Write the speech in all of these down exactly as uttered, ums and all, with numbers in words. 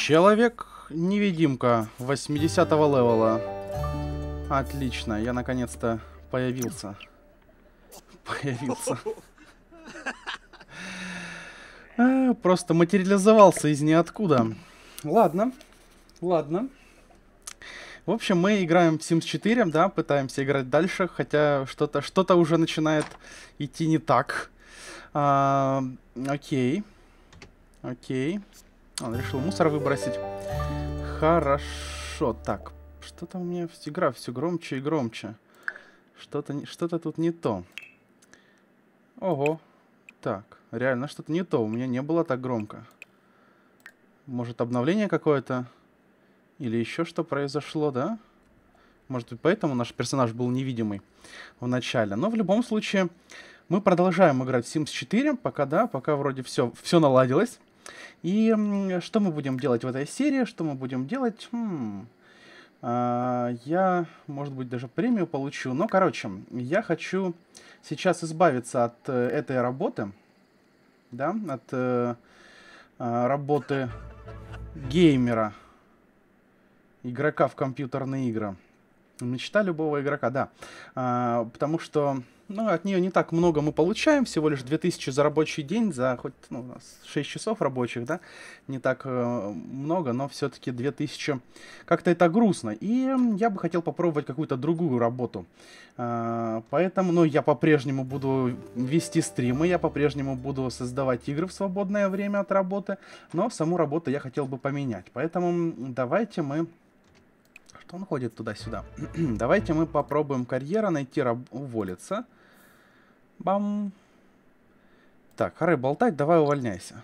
Человек-невидимка восьмидесятого левела. Отлично, я наконец-то появился. Появился. А, просто материализовался из ниоткуда. Ладно, ладно. В общем, мы играем в Симс четыре, да, пытаемся играть дальше, хотя что-то что-то уже начинает идти не так. А, окей. Окей. Он решил мусор выбросить. Хорошо. Так, что-то у меня игра все громче и громче. Что-то что-то тут не то. Ого. Так, реально что-то не то. У меня не было так громко. Может, обновление какое-то? Или еще что произошло, да? Может быть, поэтому наш персонаж был невидимый в начале. Но в любом случае, мы продолжаем играть в Симс четыре. Пока, да, пока вроде все, все наладилось. И что мы будем делать в этой серии? Что мы будем делать? Хм, а, я, может быть, даже премию получу. Но, короче, я хочу сейчас избавиться от э, этой работы. Да, от э, э, работы геймера. Игрока в компьютерные игры. Мечта любого игрока, да. А, потому что, ну, от нее не так много мы получаем. Всего лишь две тысячи за рабочий день, за хоть, ну, у нас шесть часов рабочих, да. Не так э, много, но все-таки две тысячи. Как-то это грустно. И я бы хотел попробовать какую-то другую работу. А, поэтому, ну, я по-прежнему буду вести стримы, я по-прежнему буду создавать игры в свободное время от работы. Но саму работу я хотел бы поменять. Поэтому давайте мы... Он ходит туда-сюда. Давайте мы попробуем карьера, найти раб... уволиться. Бам. Так, хоры болтать, давай увольняйся.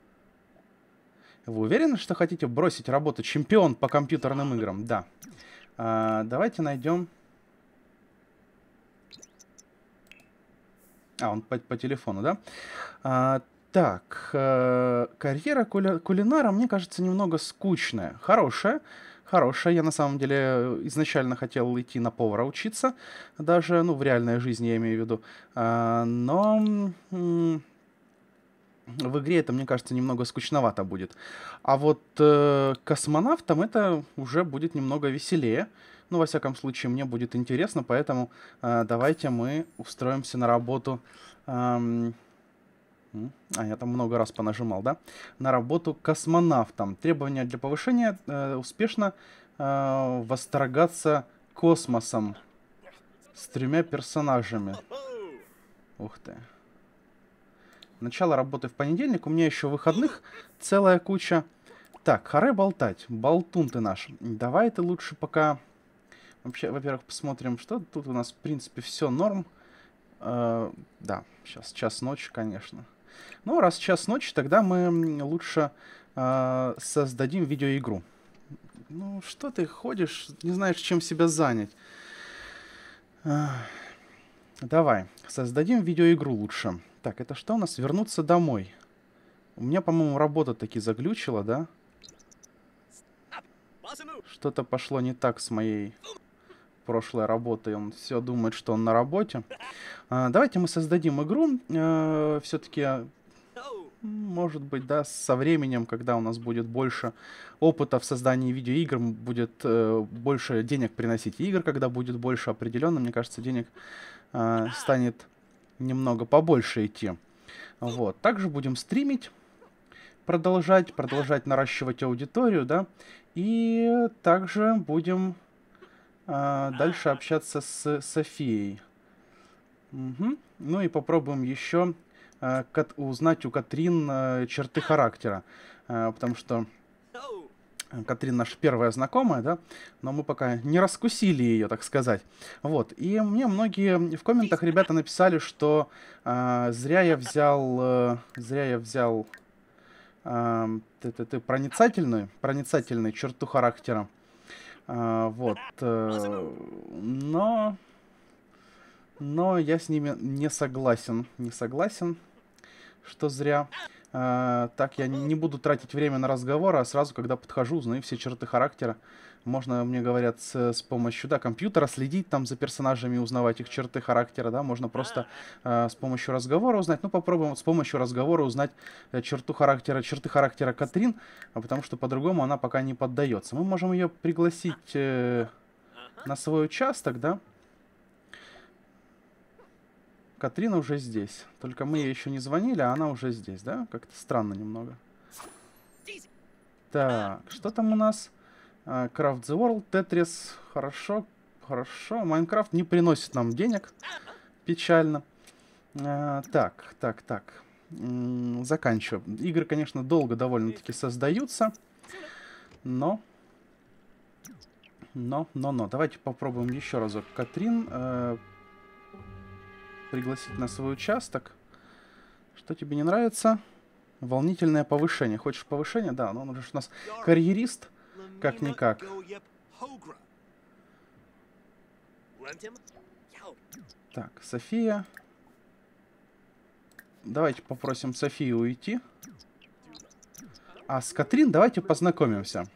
Вы уверены, что хотите бросить работу чемпион по компьютерным играм? Да. А, давайте найдем... А, он по, по телефону, да? А, так, э, карьера кули... кулинара, мне кажется, немного скучная. Хорошая. Хорошая. Я на самом деле изначально хотел идти на повара учиться. Даже, ну, в реальной жизни я имею в виду. А, но м- в игре это, мне кажется, немного скучновато будет. А вот э, космонавтом это уже будет немного веселее. Ну, во всяком случае, мне будет интересно. Поэтому э, давайте мы устроимся на работу... Эм, А, я там много раз понажимал, да? На работу космонавтом. Требования для повышения э, успешно э, восторгаться космосом с тремя персонажами. Ух ты. Начало работы в понедельник. У меня еще выходных целая куча. Так, харе болтать. Болтун ты наш. Давай ты лучше пока... Вообще, во-первых, посмотрим, что тут у нас, в принципе, все норм. Э, да, сейчас час ночи, конечно. Ну, раз час ночи, тогда мы лучше э, создадим видеоигру. Ну, что ты ходишь, не знаешь, чем себя занять. Э, давай, создадим видеоигру лучше. Так, это что у нас? Вернуться домой. У меня, по-моему, работа таки заглючила, да? Что-то пошло не так с моей прошлой работой. Он все думает, что он на работе. Э, давайте мы создадим игру. Э, все-таки... Может быть, да, со временем, когда у нас будет больше опыта в создании видеоигр, будет э, больше денег приносить игр, когда будет больше определенно, мне кажется, денег э, станет немного побольше идти. Вот. Также будем стримить, продолжать, продолжать наращивать аудиторию, да, и также будем э, дальше общаться с Софией. Угу. Ну и попробуем еще... узнать у Катрин э, черты характера, э, потому что Катрин наша первая знакомая, да, но мы пока не раскусили ее, так сказать. Вот, и мне многие в комментах ребята написали, что э, зря я взял, э, зря я взял э, ты, ты, ты, проницательную, проницательную черту характера, э, вот, э, но, но я с ними не согласен, не согласен. Что зря. А, так я не буду тратить время на разговор, а сразу, когда подхожу, узнаю все черты характера. Можно, мне говорят, с, с помощью, да, компьютера следить там за персонажами, узнавать их черты характера, да. Можно просто а, с помощью разговора узнать. Ну, попробуем вот с помощью разговора узнать э, черту характера, черты характера Катрин, а потому что по-другому она пока не поддается. Мы можем ее пригласить э, на свой участок, да. Катрина уже здесь. Только мы ей еще не звонили, а она уже здесь, да? Как-то странно немного. Так, что там у нас? Uh, Craft the World, Tetris. Хорошо, хорошо. Майнкрафт не приносит нам денег. Печально. Uh, так, так, так. Mm, заканчиваем. Игры, конечно, долго довольно-таки создаются. Но... Но, но, но. Давайте попробуем еще разок. Катрин... Uh, пригласить на свой участок. Что тебе не нравится? Волнительное повышение. Хочешь повышение? Да, но он уже у нас карьерист, как-никак. Так, София. Давайте попросим Софию уйти. А с Катрин давайте познакомимся.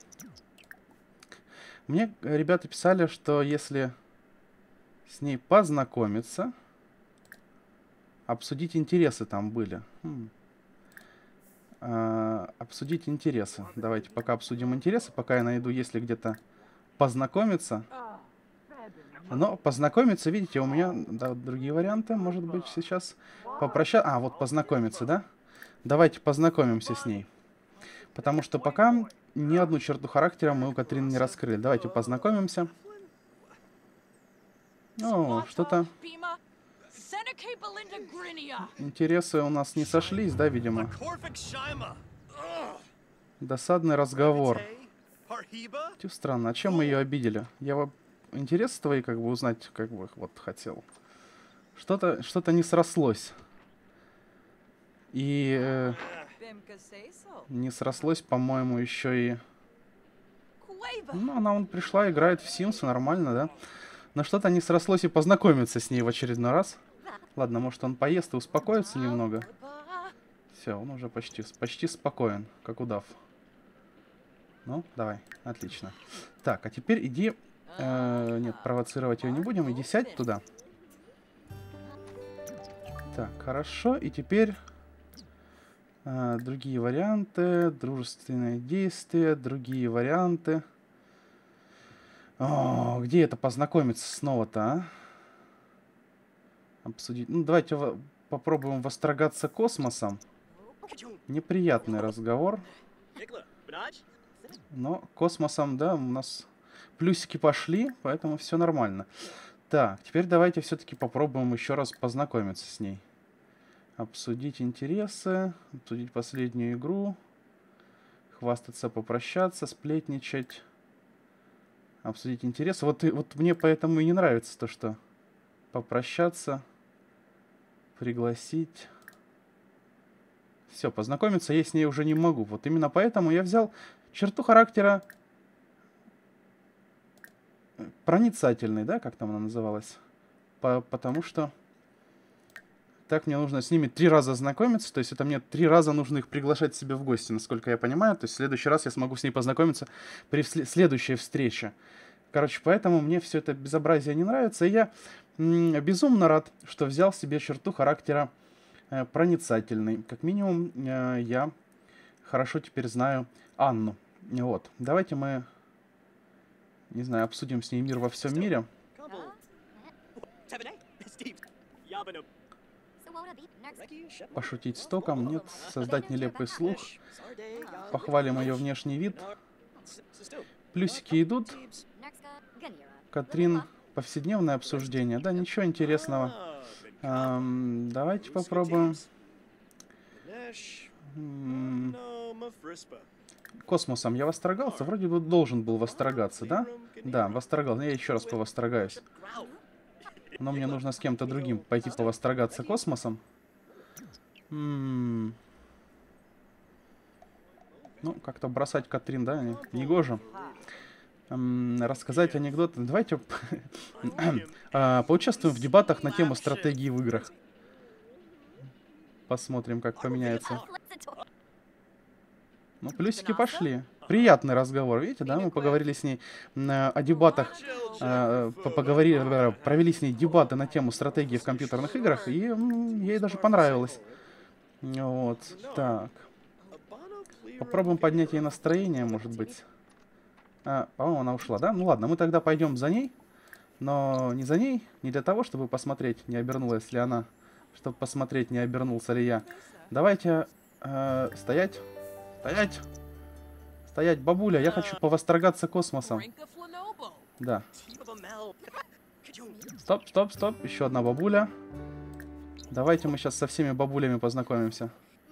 Мне ребята писали, что если с ней познакомиться... Обсудить интересы там были. Хм. А, обсудить интересы. Давайте пока обсудим интересы, пока я найду, если где-то познакомиться. Но познакомиться, видите, у меня да, другие варианты. Может быть, сейчас попрощаться. А, вот познакомиться, да? Давайте познакомимся с ней. Потому что пока ни одну черту характера мы у Катрин не раскрыли. Давайте познакомимся. О, что-то... Интересы у нас не сошлись, да, видимо? Досадный разговор. Тю, странно, а чем мы ее обидели? Я вот интересы твои как бы узнать, как бы, вот хотел. Что-то, что-то не срослось. И э, не срослось, по-моему, еще и... Ну, она вон пришла, играет в Sims, нормально, да? Но что-то не срослось и познакомиться с ней в очередной раз. Ладно, может он поест и успокоится немного. Все, он уже почти, почти спокоен, как удав. Ну, давай, отлично. Так, а теперь иди... Э, нет, провоцировать ее не будем. Иди сядь туда. Так, хорошо. И теперь... Э, другие варианты. Дружественные действия. Другие варианты. О, где это познакомиться снова-то, а? Обсудить. Ну, давайте попробуем восторгаться космосом. Неприятный разговор. Но космосом, да, у нас плюсики пошли, поэтому все нормально. Так, теперь давайте все-таки попробуем еще раз познакомиться с ней. Обсудить интересы, обсудить последнюю игру, хвастаться, попрощаться, сплетничать, обсудить интересы. Вот, и, вот мне поэтому и не нравится то, что попрощаться, пригласить. Все, познакомиться я с ней уже не могу. Вот именно поэтому я взял черту характера проницательный, да, как там она называлась? По потому что так мне нужно с ними три раза знакомиться, то есть это мне три раза нужно их приглашать себе в гости, насколько я понимаю. То есть в следующий раз я смогу с ней познакомиться при следующей встрече. Короче, поэтому мне все это безобразие не нравится. И я безумно рад, что взял себе черту характера э, проницательный. Как минимум, э, я хорошо теперь знаю Анну. Вот. Давайте мы, не знаю, обсудим с ней мир во всем мире. Пошутить с током, нет. Создать нелепый слух. Похвалим ее внешний вид. Плюсики идут. Катрин, повседневное обсуждение. Да, ничего интересного. Эм, давайте попробуем. М Космосом я восторгался? Вроде бы должен был восторгаться, да? Да, восторгался. Я еще раз повосторгаюсь. Но мне нужно с кем-то другим пойти повосторгаться космосом. М -м ну, как-то бросать Катрин, да, негоже. Эм, рассказать анекдот. Давайте поучаствуем в дебатах на тему стратегии в играх. Посмотрим, как поменяется. Ну, плюсики пошли. Приятный разговор, видите, да? Мы поговорили с ней э, о дебатах, э, поговорили, провели с ней дебаты на тему стратегии в компьютерных играх, и м, ей даже понравилось. Вот, так. Попробуем поднять ей настроение, может быть. А, по-моему, она ушла, да? Ну ладно, мы тогда пойдем за ней. Но не за ней, не для того, чтобы посмотреть, не обернулась ли она, чтобы посмотреть, не обернулся ли я. Давайте э, стоять, стоять, стоять, бабуля, я хочу повосторгаться космосом. Да. Стоп, стоп, стоп, еще одна бабуля. Давайте мы сейчас со всеми бабулями познакомимся.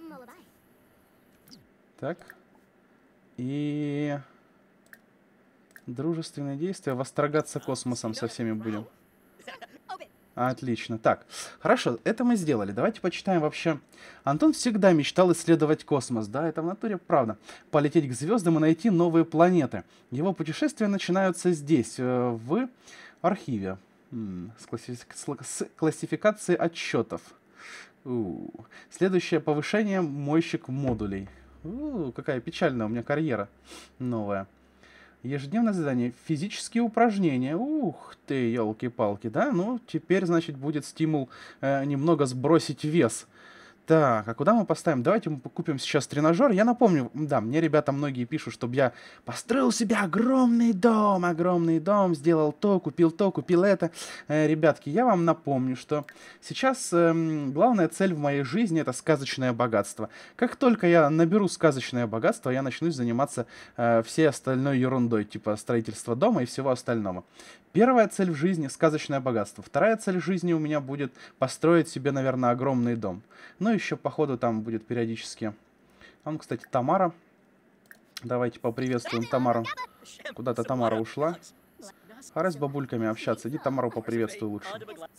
Так. И... Дружественные действия, восторгаться космосом со всеми будем. Отлично. Так, хорошо, это мы сделали. Давайте почитаем вообще. Антон всегда мечтал исследовать космос. Да, это в натуре правда. Полететь к звездам и найти новые планеты. Его путешествия начинаются здесь, в архиве. С, класси... с классификацией отчетов. У-у-у. Следующее повышение — мойщик модулей. У-у-у, какая печальная у меня карьера новая. Ежедневное задание. Физические упражнения. Ух ты, елки-палки, да? Ну, теперь, значит, будет стимул э, немного сбросить вес. Так, а куда мы поставим? Давайте мы купим сейчас тренажер. Я напомню, да, мне ребята многие пишут, чтобы я построил себе огромный дом, огромный дом, сделал то, купил то, купил это. Э, ребятки, я вам напомню, что сейчас э, главная цель в моей жизни — это сказочное богатство. Как только я наберу сказочное богатство, я начну заниматься э, всей остальной ерундой, типа строительства дома и всего остального. Первая цель в жизни — сказочное богатство. Вторая цель в жизни у меня будет построить себе, наверное, огромный дом. Ну, еще, походу, там будет периодически... Там, кстати, Тамара. Давайте поприветствуем Тамару. Куда-то Тамара ушла. Пора с бабульками общаться. Иди Тамару поприветствуй лучше.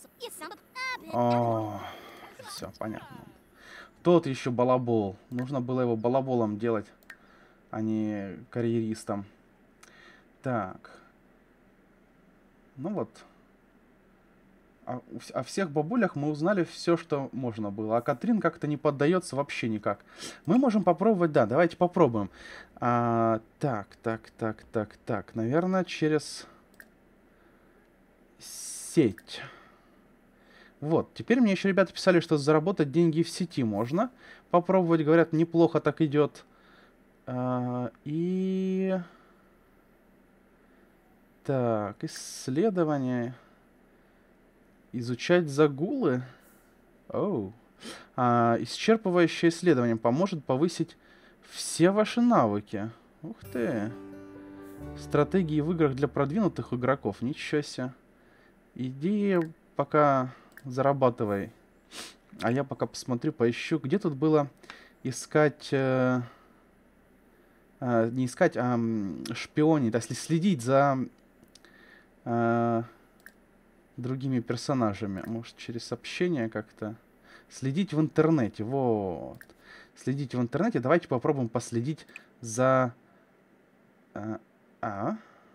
О, все, понятно. Тот еще балабол. Нужно было его балаболом делать, а не карьеристом. Так. Ну вот. О, о всех бабулях мы узнали все, что можно было. А Катрин как-то не поддается вообще никак. Мы можем попробовать, да, давайте попробуем. А, так, так, так, так, так. Наверное, через сеть. Вот, теперь мне еще ребята писали, что заработать деньги в сети можно. Попробовать, говорят, неплохо так идет. А, и... Так, исследование. Изучать загулы. Оу. А, исчерпывающее исследование поможет повысить все ваши навыки. Ух ты. Стратегии в играх для продвинутых игроков. Ничего себе. Иди пока зарабатывай. А я пока посмотрю, поищу. Где тут было искать... Э, э, не искать, а шпионить. Если следить за... Э, другими персонажами. Может, через сообщения как-то. Следить в интернете. Вот. Следить в интернете. Давайте попробуем последить за... А? А,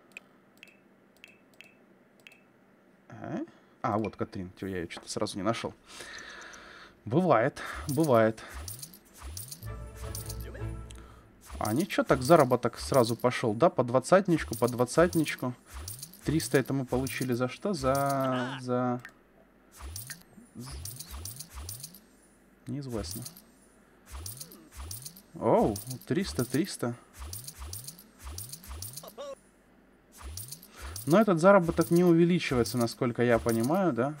а? а вот Катрин. Тё, я ее что-то сразу не нашел. Бывает. Бывает. А ничего, так заработок сразу пошел. Да, по двадцатничку, по двадцатничку. триста это мы получили за что? За... За... Неизвестно. Оу, триста, триста. Но этот заработок не увеличивается, насколько я понимаю, да?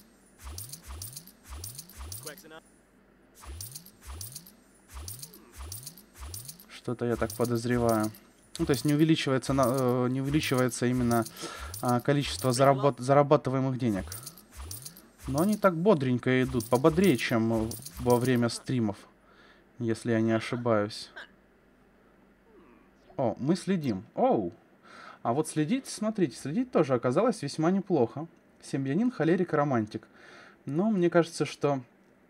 Что-то я так подозреваю. Ну, то есть не увеличивается, на, э, не увеличивается именно э, количество заработ зарабатываемых денег. Но они так бодренько идут, пободрее, чем во время стримов, если я не ошибаюсь. О, мы следим. Оу. А вот следить, смотрите, следить тоже оказалось весьма неплохо. Семьянин, холерик, романтик. Но мне кажется, что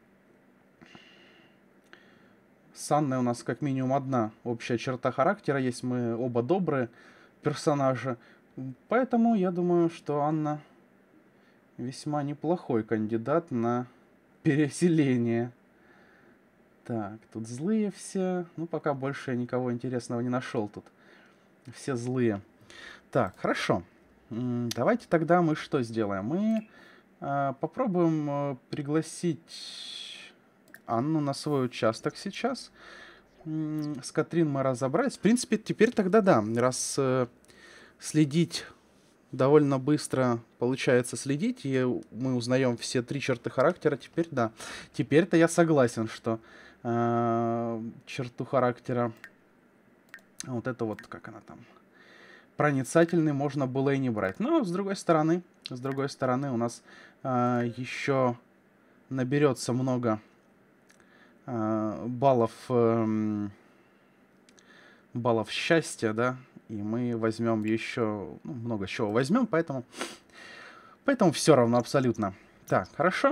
с Анной у нас как минимум одна общая черта характера есть. Мы оба добрые персонажи. Поэтому я думаю, что Анна весьма неплохой кандидат на переселение. Так, тут злые все. Ну, пока больше я никого интересного не нашел тут. Все злые. Так, хорошо. М, Давайте тогда мы что сделаем? Мы а, попробуем а, пригласить Анну на свой участок сейчас. М, С Катрин мы разобрались. В принципе, теперь тогда да. Раз э, следить довольно быстро получается следить, и мы узнаем все три черты характера, теперь да. Теперь-то я согласен, что э, черту характера, вот это вот, как она там, проницательный можно было и не брать. Но с другой стороны, с другой стороны у нас э, еще наберется много э, баллов, э, баллов счастья, да, и мы возьмем еще, ну, много чего возьмем, поэтому, поэтому все равно абсолютно. Так, хорошо.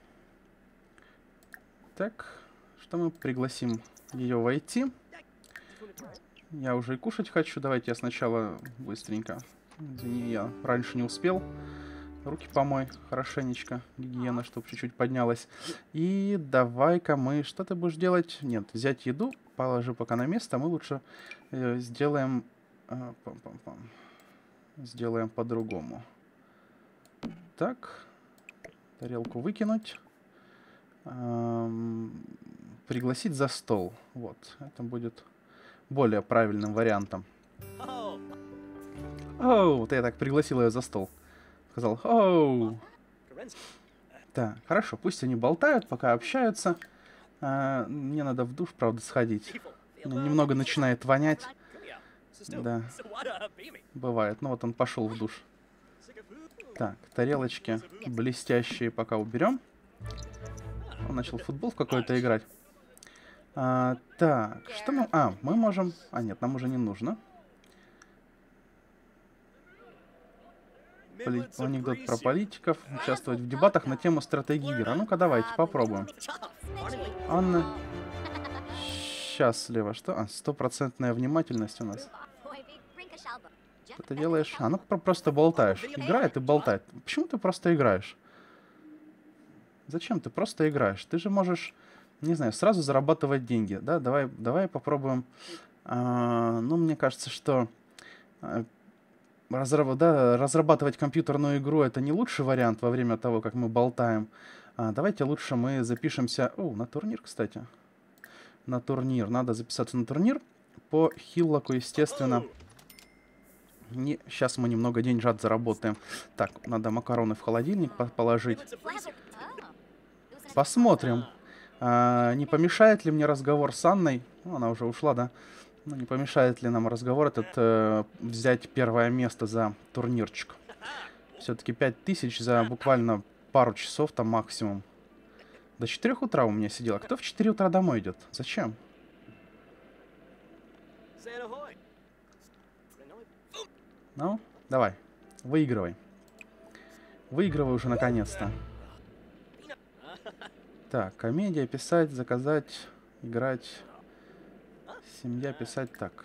Так, что мы пригласим ее войти. Я уже и кушать хочу. Давайте я сначала быстренько. Извини, я раньше не успел. Руки помой хорошенечко. Гигиена, чтобы чуть-чуть поднялась. И давай-ка мы... Что ты будешь делать? Нет, взять еду. Положи пока на место. Мы лучше э, сделаем... Э, пам-пам-пам. Сделаем по-другому. Так. Тарелку выкинуть. Эм, пригласить за стол. Вот. Это будет более правильным вариантом. Оу, вот я так пригласил ее за стол. Сказал, оу. Так, хорошо, пусть они болтают, пока общаются. А, мне надо в душ, правда, сходить. Немного начинает вонять. Да, бывает. Ну вот он пошел в душ. Так, тарелочки блестящие пока уберем. Он начал в футбол в какой-то играть. А, так, что мы... А, мы можем... А, нет, нам уже не нужно. Поли... Анекдот про политиков. Участвовать в дебатах на тему стратегии мира. Ну-ка, давайте, попробуем. Анна... Счастлива. Что? А, стопроцентная внимательность у нас. Что ты делаешь? А, ну просто болтаешь. Играет и болтает. Почему ты просто играешь? Зачем ты просто играешь? Ты же можешь, не знаю, сразу зарабатывать деньги. Да, давай, давай попробуем. А, ну, мне кажется, что а, разраб, да, разрабатывать компьютерную игру — это не лучший вариант во время того, как мы болтаем. А, давайте лучше мы запишемся... О, на турнир, кстати. На турнир. Надо записаться на турнир. По Хиллоку, естественно. Не... Сейчас мы немного деньжат заработаем. Так, надо макароны в холодильник по положить. Посмотрим. А, не помешает ли мне разговор с Анной? Ну, она уже ушла, да? Ну, не помешает ли нам разговор этот э, взять первое место за турнирчик? Все-таки пять тысяч за буквально пару часов там максимум. До четырёх утра у меня сидела. Кто в четыре утра домой идет? Зачем? Ну, давай. Выигрывай. Выигрывай уже наконец-то. Так, комедия, писать, заказать, играть. Семья, писать. Так.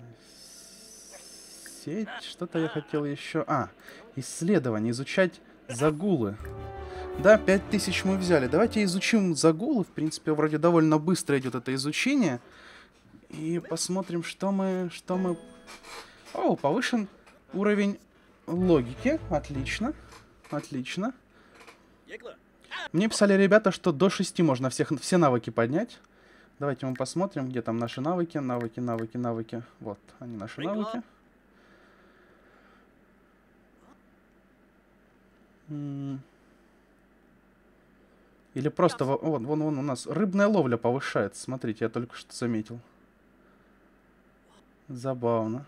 Сеть. Что-то я хотел еще. А, исследование, изучать загулы. Да, пять тысяч мы взяли. Давайте изучим загулы. В принципе, вроде довольно быстро идет это изучение. И посмотрим, что мы... Что мы... О, повышен уровень логики. Отлично. Отлично. Мне писали ребята, что до шести можно всех, все навыки поднять. Давайте мы посмотрим, где там наши навыки. Навыки, навыки, навыки. Вот, они наши навыки. Или просто... Вон, вон, вон у нас рыбная ловля повышается. Смотрите, я только что заметил. Забавно.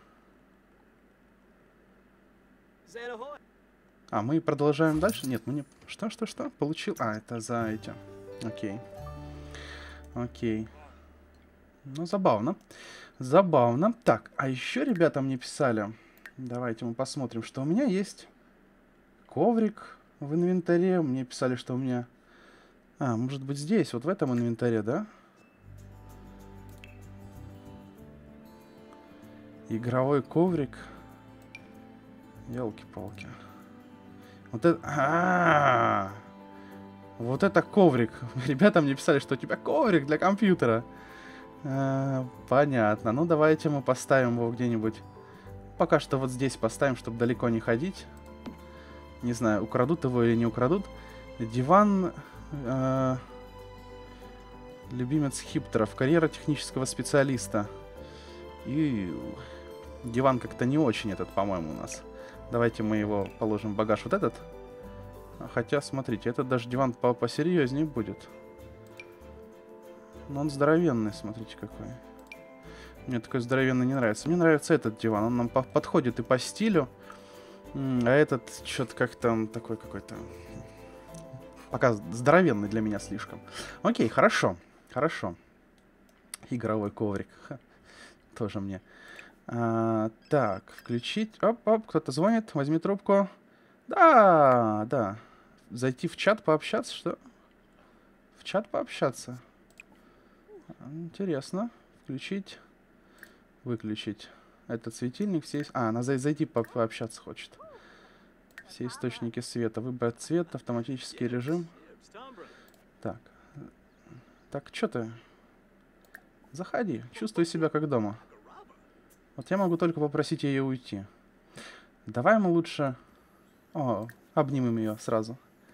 А, мы продолжаем дальше? Нет, мы не... Что, что, что? Получил... А, это за эти. Окей. Окей. Ну, забавно. Забавно. Так, а еще ребята мне писали. Давайте мы посмотрим, что у меня есть. Коврик в инвентаре. Мне писали, что у меня... А, может быть здесь, вот в этом инвентаре, да? Игровой коврик. Ёлки-палки. Вот это... А-а-а! Вот это коврик. Ребята мне писали, что у тебя коврик для компьютера. А, понятно. Ну, давайте мы поставим его где-нибудь. Пока что вот здесь поставим, чтобы далеко не ходить. Не знаю, украдут его или не украдут. Диван... Э, любимец хиптеров. Карьера технического специалиста. И диван как-то не очень этот, по-моему, у нас. Давайте мы его положим в багаж. Вот этот. Хотя, смотрите, этот даже диван по посерьезнее будет. Но он здоровенный, смотрите какой. Мне такой здоровенный не нравится. Мне нравится этот диван. Он нам по подходит и по стилю. А этот что-то как-то такой какой-то... Пока здоровенный для меня слишком. Окей, хорошо. Хорошо. Игровой коврик. Ха. Тоже мне. А, так, включить. Оп-оп, кто-то звонит. Возьми трубку. Да, да. Зайти в чат пообщаться, что? В чат пообщаться. Интересно. Включить. Выключить. Этот светильник. Все... А, она зайти по пообщаться хочет. Все источники света. Выбрать цвет. Автоматический режим. Так. Так, что ты? Заходи. Чувствуй себя как дома. Вот я могу только попросить ее уйти. Давай мы лучше... О, обнимем ее сразу.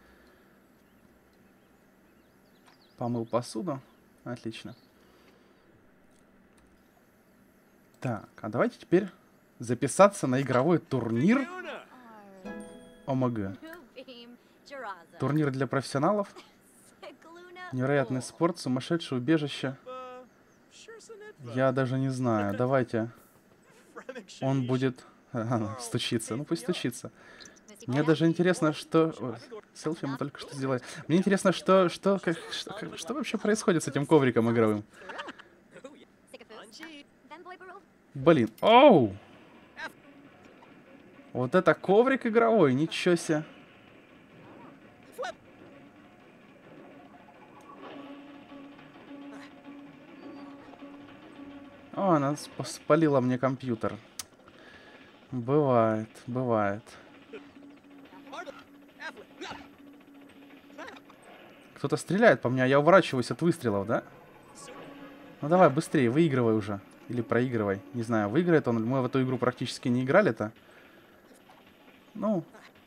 Помыл посуду. Отлично. Так, а давайте теперь записаться на игровой турнир ОМГ. Турнир для профессионалов. Невероятный спорт, сумасшедшее убежище. Я даже не знаю. Давайте. Он будет... А, стучится. Ну пусть стучится. Мне даже интересно, что... О, селфи мы только что сделали. Мне интересно, что... Что, как, что, как, что вообще происходит с этим ковриком игровым? Блин. Оу! Вот это коврик игровой. Ничего себе. О, она спалила мне компьютер. Бывает, бывает. Кто-то стреляет по мне, а я уворачиваюсь от выстрелов, да? Ну давай, быстрее, выигрывай уже. Или проигрывай. Не знаю, выиграет он. Мы в эту игру практически не играли-то. Ну.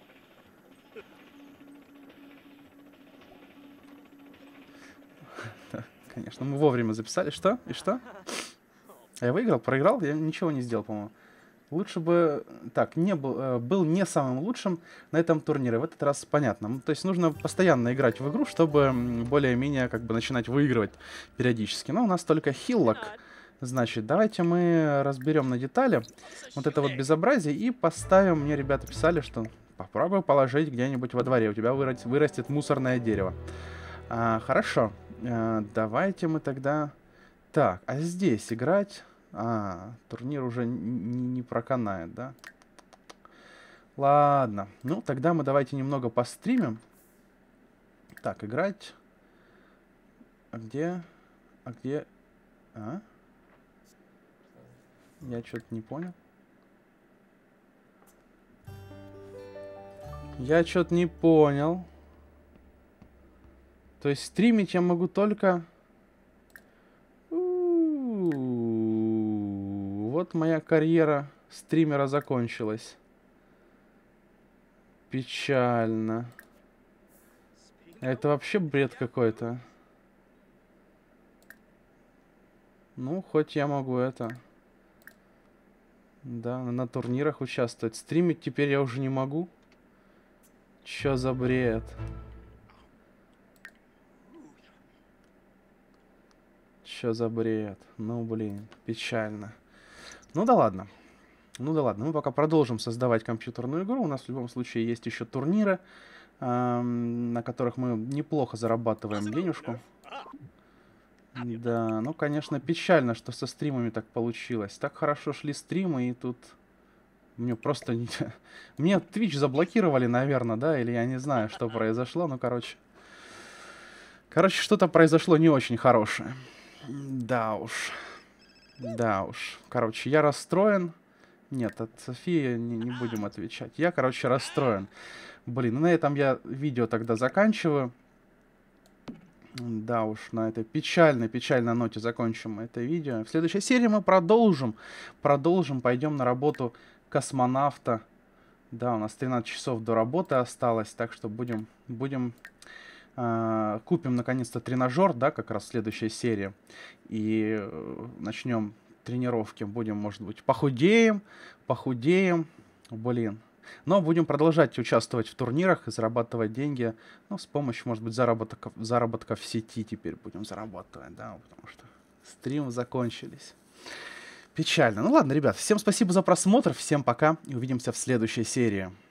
Конечно, мы вовремя записали. Что? И что? Я выиграл, проиграл? Я ничего не сделал, по-моему. Лучше бы... Так, не был, был не самым лучшим на этом турнире. В этот раз понятно. То есть нужно постоянно играть в игру, чтобы более-менее как бы начинать выигрывать периодически. Но у нас только хиллок. Значит, давайте мы разберем на детали вот это вот безобразие и поставим... Мне ребята писали, что попробуй положить где-нибудь во дворе. У тебя вырастет, вырастет мусорное дерево. А, хорошо. А, давайте мы тогда... Так, а здесь играть... А, турнир уже не проканает, да? Ладно. Ну, тогда мы давайте немного постримим. Так, играть. А где? А где? А? Я что-то не понял. Я что-то не понял. То есть стримить я могу только... Вот моя карьера стримера закончилась. Печально. Это вообще бред какой-то. Ну, хоть я могу это... Да, на турнирах участвовать. Стримить теперь я уже не могу. Чё за бред? Чё за бред? Ну, блин, печально. Ну да ладно. Ну да ладно. Мы пока продолжим создавать компьютерную игру. У нас в любом случае есть еще турниры, эм, на которых мы неплохо зарабатываем денежку. Да, ну, конечно, печально, что со стримами так получилось. Так хорошо шли стримы, и тут... Мне просто... Мне Twitch заблокировали, наверное, да? Или я не знаю, что произошло. Ну, короче... Короче, что-то произошло не очень хорошее. Да уж. Да уж. Короче, я расстроен. Нет, от Софии не, не будем отвечать. Я, короче, расстроен. Блин, ну на этом я видео тогда заканчиваю. Да уж, на этой печальной-печальной ноте закончим это видео. В следующей серии мы продолжим. Продолжим, пойдем на работу космонавта. Да, у нас тринадцать часов до работы осталось, так что будем... будем э, купим, наконец-то, тренажер, да, как раз следующая серия. И э, начнем тренировки. Будем, может быть, похудеем, похудеем. Блин. Но будем продолжать участвовать в турнирах и зарабатывать деньги. Ну, с помощью, может быть, заработка, заработка в сети теперь будем зарабатывать, да, потому что стримы закончились. Печально. Ну ладно, ребят, всем спасибо за просмотр, всем пока и увидимся в следующей серии.